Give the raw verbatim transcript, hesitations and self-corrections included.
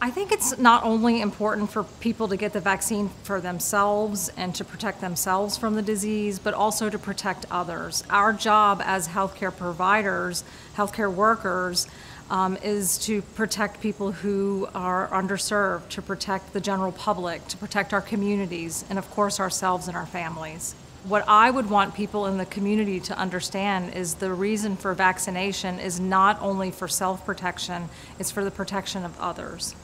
I think it's not only important for people to get the vaccine for themselves and to protect themselves from the disease, but also to protect others. Our job as healthcare providers, healthcare workers, um, is to protect people who are underserved, to protect the general public, to protect our communities, and of course ourselves and our families. What I would want people in the community to understand is the reason for vaccination is not only for self-protection, it's for the protection of others.